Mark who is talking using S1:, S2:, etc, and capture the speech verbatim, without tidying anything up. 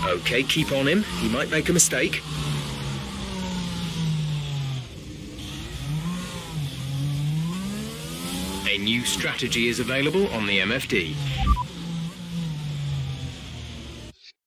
S1: Okay, keep on him. He might make a mistake. A new strategy is available on the M F D.